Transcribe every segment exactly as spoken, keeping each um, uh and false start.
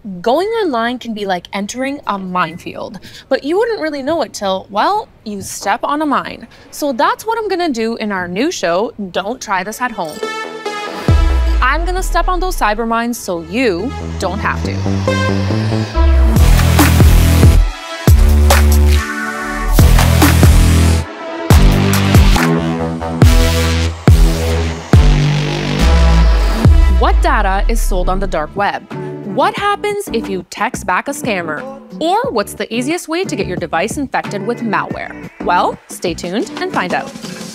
Going online can be like entering a minefield, but you wouldn't really know it till, well, you step on a mine. So that's what I'm gonna do in our new show, Don't Try This at Home. I'm gonna step on those cyber mines so you don't have to. What data is sold on the dark web? What happens if you text back a scammer? Or what's the easiest way to get your device infected with malware? Well, stay tuned and find out.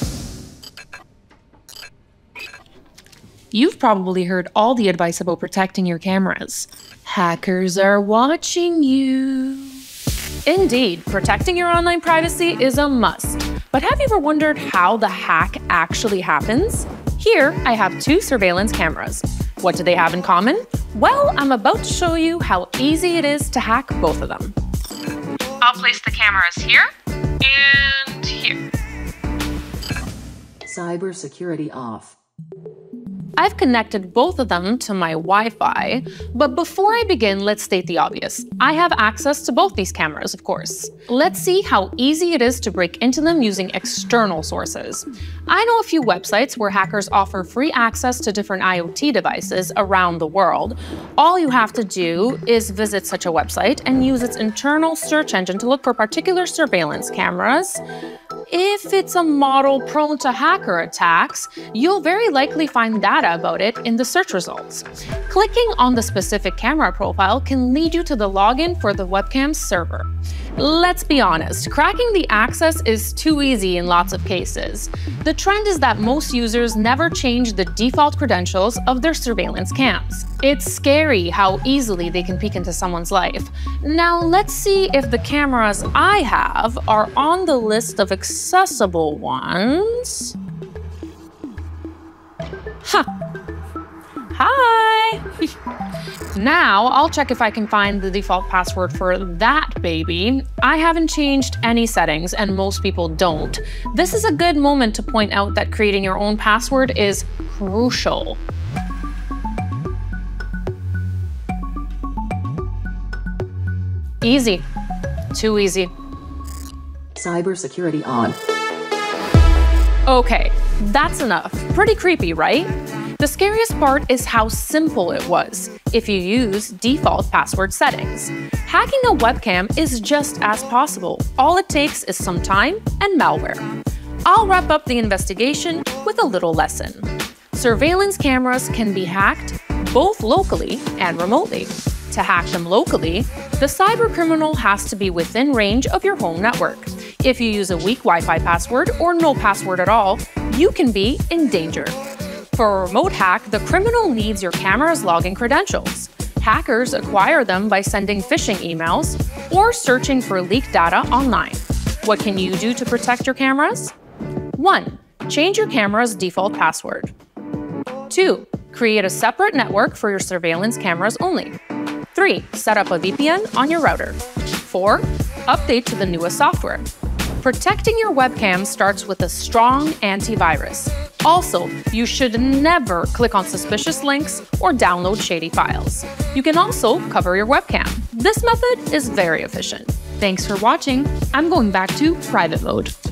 You've probably heard all the advice about protecting your cameras. Hackers are watching you. Indeed, protecting your online privacy is a must. But have you ever wondered how the hack actually happens? Here, I have two surveillance cameras. What do they have in common? Well, I'm about to show you how easy it is to hack both of them. I'll place the cameras here and here. Cybersecurity off. I've connected both of them to my Wi-Fi, but before I begin, let's state the obvious. I have access to both these cameras, of course. Let's see how easy it is to break into them using external sources. I know a few websites where hackers offer free access to different I O T devices around the world. All you have to do is visit such a website and use its internal search engine to look for particular surveillance cameras. If it's a model prone to hacker attacks, you'll very likely find data about it in the search results. Clicking on the specific camera profile can lead you to the login for the webcam server. Let's be honest, cracking the access is too easy in lots of cases. The trend is that most users never change the default credentials of their surveillance cams. It's scary how easily they can peek into someone's life. Now let's see if the cameras I have are on the list of accessible ones. Huh. Hi! Now, I'll check if I can find the default password for that baby. I haven't changed any settings, and most people don't. This is a good moment to point out that creating your own password is crucial. Easy. Too easy. Cybersecurity on. Okay, that's enough. Pretty creepy, right? The scariest part is how simple it was if you use default password settings. Hacking a webcam is just as possible. All it takes is some time and malware. I'll wrap up the investigation with a little lesson. Surveillance cameras can be hacked both locally and remotely. To hack them locally, the cybercriminal has to be within range of your home network. If you use a weak Wi-Fi password or no password at all, you can be in danger. For a remote hack, the criminal needs your camera's login credentials. Hackers acquire them by sending phishing emails or searching for leaked data online. What can you do to protect your cameras? one. Change your camera's default password. two. Create a separate network for your surveillance cameras only. three. Set up a V P N on your router. four. Update to the newest software. Protecting your webcam starts with a strong antivirus. Also, you should never click on suspicious links or download shady files. You can also cover your webcam. This method is very efficient. Thanks for watching. I'm going back to private mode.